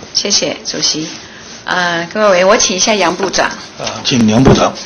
谢谢主席。各位，我请一下杨部长。 请杨部长。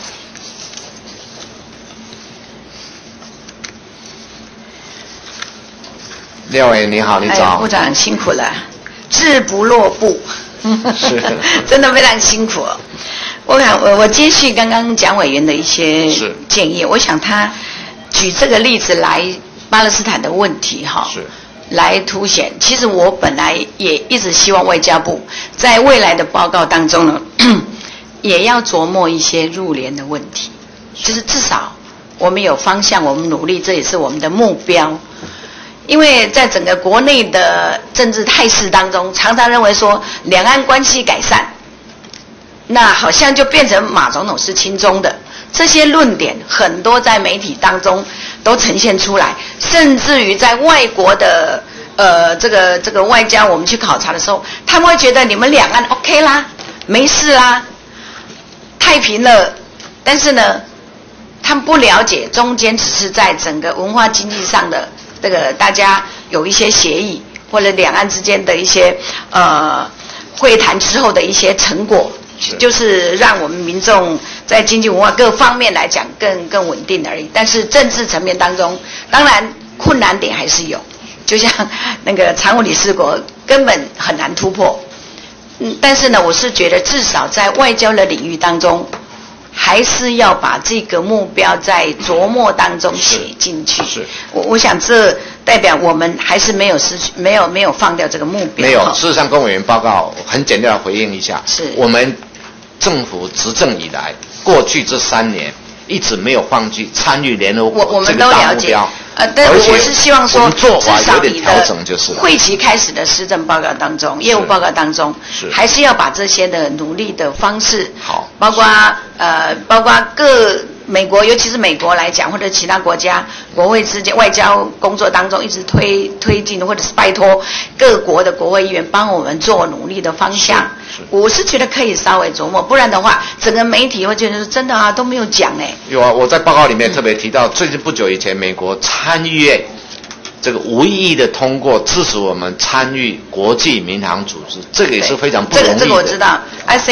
廖委你好，你早。 部长辛苦了，志不落步， 是， 真的非常辛苦。我接续刚刚蒋委员的一些建议，我想他举这个例子来巴勒斯坦的问题哈， 是来凸显。其实我本来也一直希望外交部在未来的报告当中呢，也要琢磨一些入联的问题，就是至少我们有方向，我们努力，这也是我们的目标。因为在整个国内的政治态势当中，常常认为说两岸关系改善，那好像就变成马总统是亲中的，这些论点很多在媒体当中都呈现出来，甚至于在外国的这个外交我们去考察的时候，他们会觉得你们两岸 OK 啦，没事啦，太平了，但是呢，他们不了解中间只是在整个文化经济上的这个大家有一些协议，或者两岸之间的一些会谈之后的一些成果，就是让我们民众在经济文化各方面来讲更稳定而已。但是政治层面当中，当然困难点还是有，就像那个常务理事国根本很难突破。但是呢，我是觉得至少在外交的领域当中，还是要把这个目标在琢磨当中写进去。 是， 我想这代表我们还是没有失去，没有放掉这个目标。 没有，事实上，跟委员报告很简单的回应一下， 是我们政府执政以来，过去这3年一直没有放弃参与联合国这个大目标。 但我是希望说， 做法有点调整就是会期开始的施政报告当中、业务报告当中，还是要把这些的努力的方式， 好， 包括美国，尤其是美国来讲，或者其他国家国会之间外交工作当中一直推进，或者是拜托各国的国会议员帮我们做努力的方向。我是觉得可以稍微琢磨，不然的话，整个媒体会觉得真的啊都没有讲哎。 有啊，我在报告里面特别提到，最近不久以前，美国参议院这个无意义的通过支持我们参与国际民航组织，这个也是非常不容易的。 这个我知道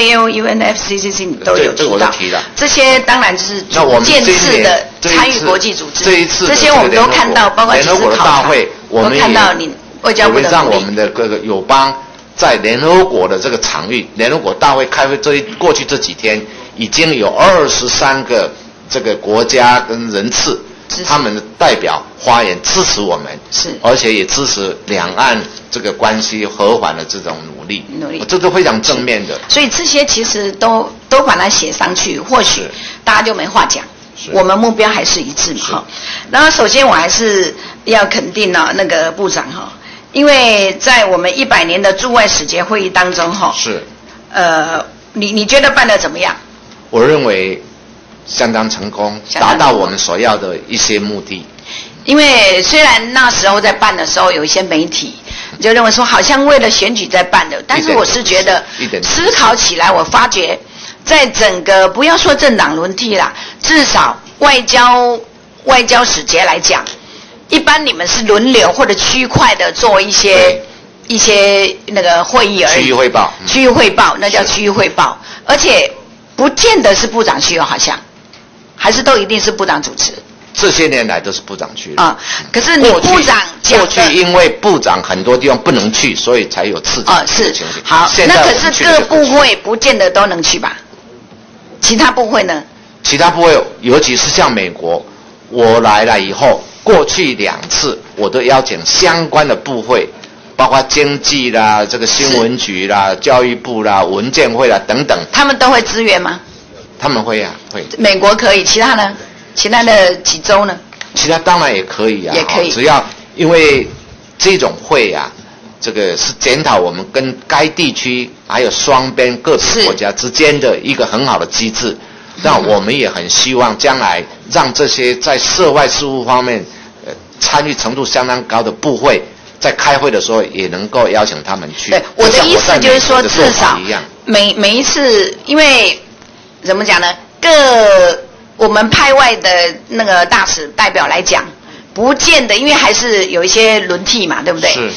，ICAO、UNFCCC 都有这个我都提了。 这些当然就是逐渐式的参与国际组织。 这些我们都看到，包括联合国的大会，我们也看到你外交部的让我们的各个友邦在联合国的这个场域，联合国大会开会过去这几天，已经有23个这个国家跟人次，他们的代表发言支持我们， 是， 而且也支持两岸这个关系和缓的这种努力，这都非常正面的。 所以这些其实都把它写上去，或许大家就没话讲。我们目标还是一致嘛。然后首先我还是要肯定呢，那个部长哈。因为在我们100年的驻外使节会议当中， 是， 你觉得办得怎么样？ 我认为相当成功，达到我们所要的一些目的。 因为虽然那时候在办的时候，有一些媒体就认为说好像为了选举在办的，但是我是觉得思考起来，我发觉在整个不要说政党轮替啦，至少外交使节来讲。一般你们是轮流或者区块的做一些那个会议而已。区域汇报，那叫区域汇报，而且不见得是部长去，好像还是都一定是部长主持。 这些年来都是部长去啊，可是你部长过去因为部长很多地方不能去，所以才有刺激是好。那可是各部会不见得都能去吧？其他部会呢？ 其他部会，尤其是像美国，我来了以后。过去2次，我都邀请相关的部会，包括经济啦、这个新闻局啦、教育部啦、文建会啦等等。 他们都会支援吗？ 他们会啊，会。 美国可以，其他呢？其他的几州呢？ 其他当然也可以啊， 也可以。 只要因为这种会啊，这个是检讨我们跟该地区还有双边个别国家之间的一个很好的机制。那我们也很希望将来让这些在涉外事务方面参与程度相当高的部会，在开会的时候也能够邀请他们去。 对，我的意思就是说，至少每一次，因为怎么讲呢？我们派外的那个大使代表来讲，不见得，因为还是有一些轮替嘛，对不对？ 是。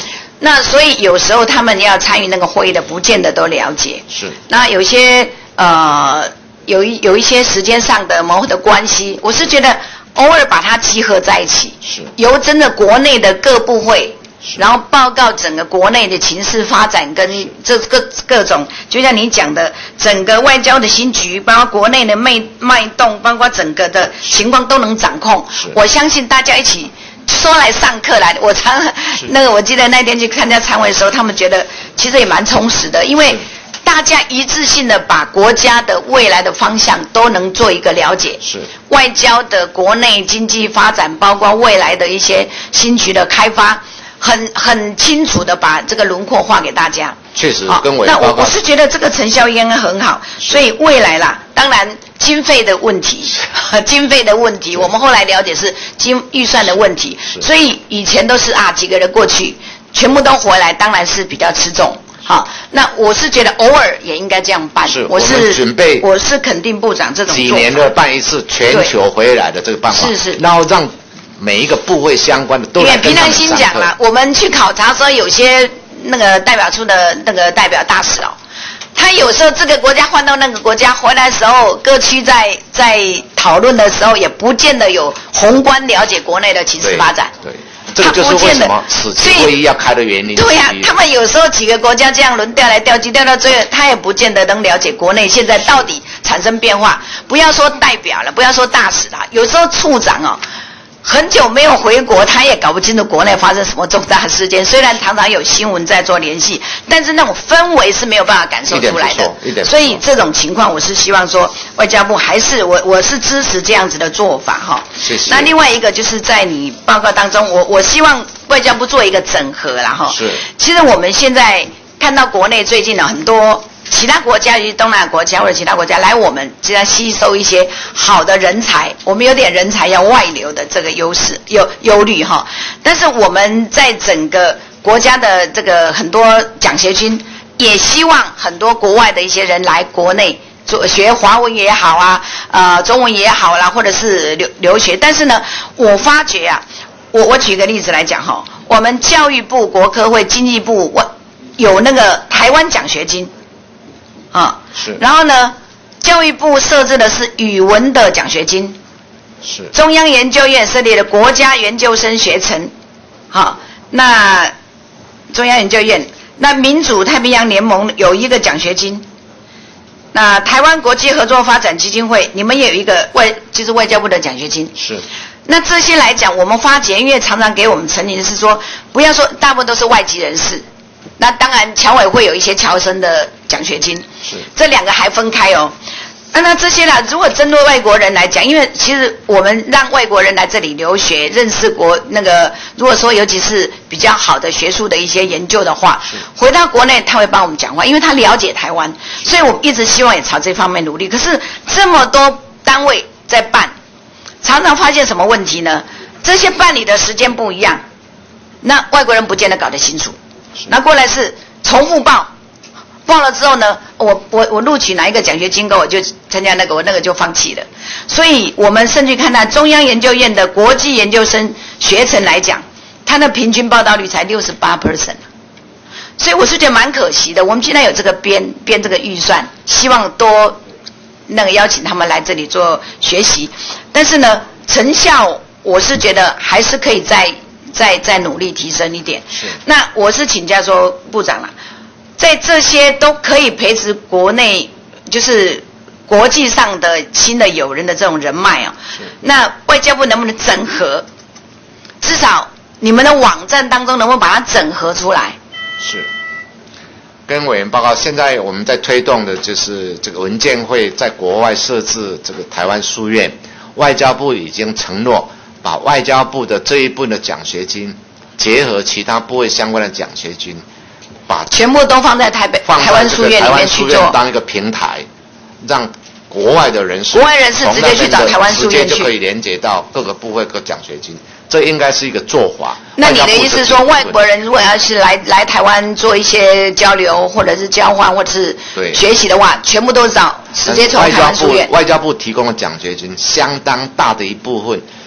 那所以有时候他们要参与那个会议的，不见得都了解。 是。 那有些有一些时间上的某的关系，我是觉得偶尔把它集合在一起， 是由真的国内的各部会，然后报告整个国内的情势发展跟这各种，就像你讲的，整个外交的新局，包括国内的脉动，包括整个的情况都能掌控。我相信大家一起说来上课来，我记得那天去参加参会的时候，他们觉得其实也蛮充实的，因为大家一致性的把国家的未来的方向都能做一个了解， 是外交的国内经济发展，包括未来的一些新局的开发，很清楚的把这个轮廓画给大家。 确实，跟我那我是觉得这个成效应该很好，所以未来啦，当然经费的问题，我们后来了解是预算的问题，所以以前都是几个人过去，全部都回来，当然是比较吃重。好，那我是觉得偶尔也应该这样办。 我是准备， 我是肯定部长这种几年的办一次全球回来的这个办法， 是， 然后让每一个部会相关的都来跟他们上课。 凭良心讲啦，我们去考察说有些那个代表处的那个代表大使他有时候这个国家换到那个国家回来的时候，各区在讨论的时候，也不见得有宏观了解国内的情势发展。 对。这个就是为什么此次会议要开的原因。 对呀，他们有时候几个国家这样轮调来调去，调到最后，他也不见得能了解国内现在到底产生变化。不要说代表了，不要说大使了，有时候处长很久没有回国，他也搞不清楚国内发生什么重大事件。虽然常常有新闻在做联系，但是那种氛围是没有办法感受出来的。所以这种情况，我是希望说，外交部还是我是支持这样子的做法谢谢。 那另外一个就是在你报告当中，我希望外交部做一个整合啦是。 其实我们现在看到国内最近很多其他国家，尤其东南亚国家或者其他国家来我们现在吸收一些好的人才，我们有点人才要外流的这个忧虑但是我们在整个国家的这个很多奖学金，也希望很多国外的一些人来国内学华文也好中文也好啦，或者是留学。但是呢，我发觉我举个例子来讲我们教育部、国科会、经济部有那个台湾奖学金。 是。 然后呢，教育部设置的是语文的奖学金， 是。 中央研究院设立的国家研究生学程，那中央研究院，那民主太平洋联盟有一个奖学金，那台湾国际合作发展基金会，你们也有一个就是外交部的奖学金， 是。 那这些来讲，我们发觉，因为常常给我们陈情是说，不要说大部分都是外籍人士。那当然，侨委会有一些侨生的奖学金， 是这两个还分开那这些如果针对外国人来讲，因为其实我们让外国人来这里留学，认识如果说尤其是比较好的学术的一些研究的话，回到国内他会帮我们讲话，因为他了解台湾，所以我一直希望也朝这方面努力。可是这么多单位在办，常常发现什么问题呢？这些办理的时间不一样，那外国人不见得搞得清楚。那过来是重复报了之后呢，我录取哪一个奖学金我就参加我那个就放弃了。所以我们甚至看到中央研究院的国际研究生学程来讲，它的平均报道率才 68%， 所以我是觉得蛮可惜的。我们现在有这个编这个预算，希望多邀请他们来这里做学习，但是呢，成效我是觉得还是可以再努力提升一点。 是。 那我是请教说部长在这些都可以培植国内就是国际上的新的友人的这种人脉那外交部能不能整合？至少你们的网站当中能不能把它整合出来？ 是。跟委员报告，现在我们在推动的就是这个文建会在国外设置这个台湾书院，外交部已经承诺把外交部的这一部分的奖学金结合其他部位相关的奖学金，把全部都放在台湾书院里面去做， 当一个平台，让国外的人士直接去找台湾书院去， 直接就可以连接到各个部会各奖学金，这应该是一个做法。 那你的意思是说，外国人如果要是来台湾做一些交流，或者是交换，或者是学习的话，全部都是直接从台湾书院。 外交部提供的奖学金相当大的一部分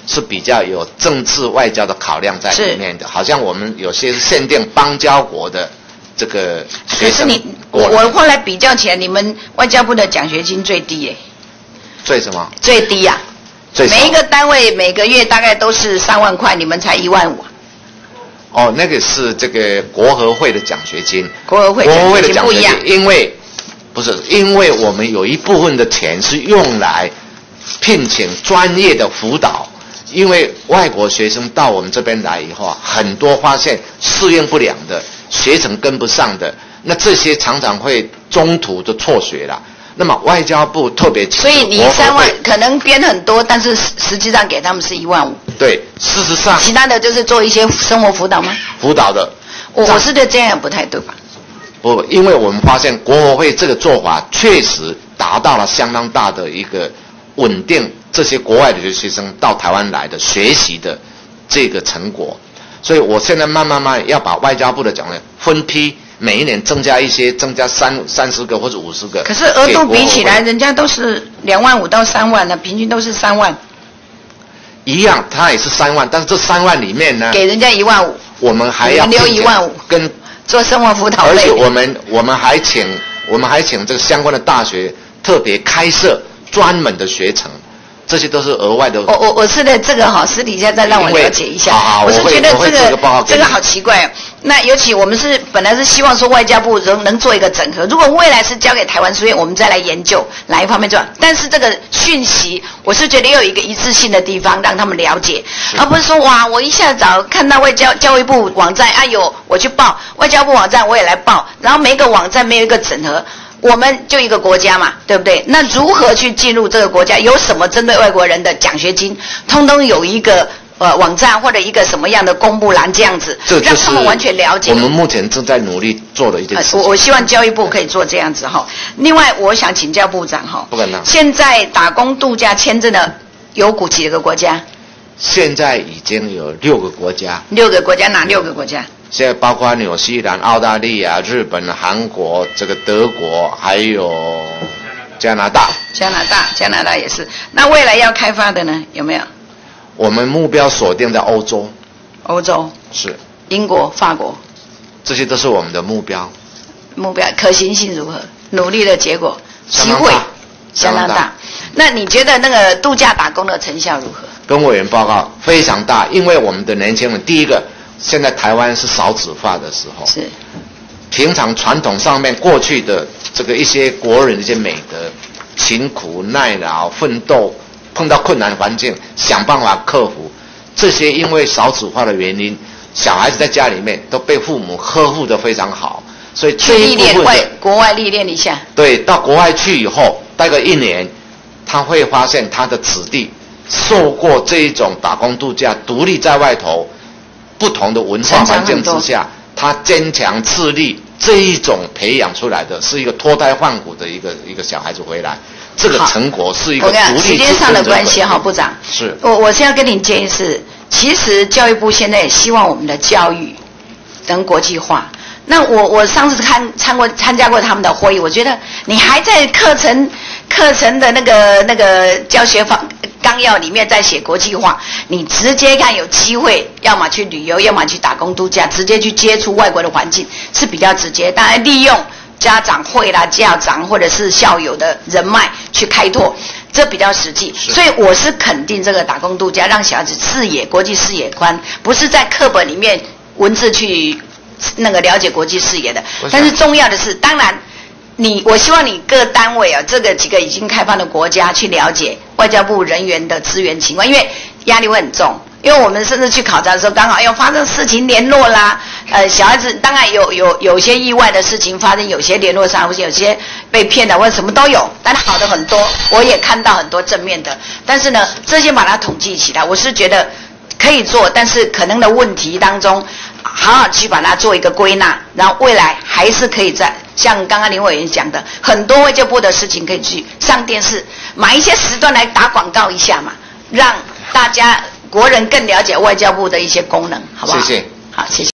是比较有政治外交的考量在里面的，好像我们有些限定邦交国的这个学生。 可是我后来比较起来，你们外交部的奖学金最低耶。 最什么？ 最低呀、每一个单位每个月大概都是3万块，你们才1万5。 哦，那个是这个国合会的奖学金。 国合会的奖学金不一样， 因为我们有一部分的钱是用来聘请专业的辅导，因为外国学生到我们这边来以后啊，很多发现适应不良的，学程跟不上的，那这些常常会中途就辍学了。那么外交部特别所以你3万可能编很多，但是实际上给他们是1万5。 对，事实上其他的就是做一些生活辅导吗？ 辅导的， 我是觉得这样不太对吧？ 不，因为我们发现国合会这个做法确实达到了相当大的一个稳定这些国外的学生到台湾来的学习的这个成果，所以我现在慢慢要把外交部的奖呢分批。每一年增加一些，增加30个或者50个。 可是额度比起来，人家都是2万5到3万的，平均都是3万。 一样，他也是3万，但是这3万里面呢， 给人家1万5， 我们还要留1万5， 跟做生活辅导类。 而且我们还请这个相关的大学特别开设专门的学程。这些都是额外的。 我是的，这个私底下再让我了解一下。我是觉得这个好奇怪。那尤其我们本来是希望说外交部能做一个整合，如果未来是交给台湾书院，我们再来研究哪一方面做。但是这个讯息，我是觉得要有一个一致性的地方让他们了解，而不是说哇，我一下早看到教育部网站我去报，外交部网站我也来报，然后每个网站没有一个整合。我们就一个国家嘛，对不对？那如何去进入这个国家？有什么针对外国人的奖学金，通通有一个网站或者一个什么样的公布栏这样子，让他们完全了解。 我们目前正在努力做的一件事情。 我希望教育部可以做这样子哈。另外，我想请教部长哈，现在打工度假签证的有几个国家？ 现在已经有6个国家。 6个国家，哪6个国家？ 现在包括纽西兰、澳大利亚、日本、韩国、这个德国，还有加拿大。 加拿大也是。那未来要开发的呢？有没有？ 我们目标锁定在欧洲。 欧洲是。 英国、法国， 这些都是我们的目标。 目标可行性如何？努力的结果，机会相当大。那你觉得那个度假打工的成效如何？ 跟委员报告非常大，因为我们的年轻人，第一个。现在台湾是少子化的时候， 是平常传统上面过去的这个一些国人的一些美德，勤苦耐劳、奋斗，碰到困难环境想办法克服，这些因为少子化的原因，小孩子在家里面都被父母呵护得非常好，所以这一部分国外历练一下。 对，到国外去以后，待个1年，他会发现他的子弟受过这一种打工度假，独立在外头。不同的文化环境之下，他坚强自立，这一种培养出来的是一个脱胎换骨的一个小孩子回来，这个成果是一个独立。 时间上的关系哈，部长。 是。 我现在跟你建议是，其实教育部现在也希望我们的教育能国际化。那我上次参加过他们的会议，我觉得你还在课程的那个教学纲要里面在写国际化，你直接看有机会，要么去旅游，要么去打工度假，直接去接触外国的环境是比较直接。当然利用家长会啦、家长或者是校友的人脉去开拓，这比较实际。所以我是肯定这个打工度假，让小孩子国际视野宽，不是在课本里面文字去了解国际视野的。但是重要的是，当然我希望你各单位这个几个已经开放的国家去了解外交部人员的资源情况，因为压力会很重。因为我们甚至去考察的时候，刚好要发生事情联络啦，小孩子当然有些意外的事情发生，有些联络上，或者有些被骗的，或者什么都有，但是好的很多，我也看到很多正面的。但是呢，这些把它统计起来，我是觉得可以做，但是可能的问题当中，好好去把它做一个归纳，然后未来还是可以像刚刚林委员讲的，很多外交部的事情可以去上电视，买一些时段来打广告一下嘛，让大家国人更了解外交部的一些功能，好不好？ 谢谢。 好，谢谢。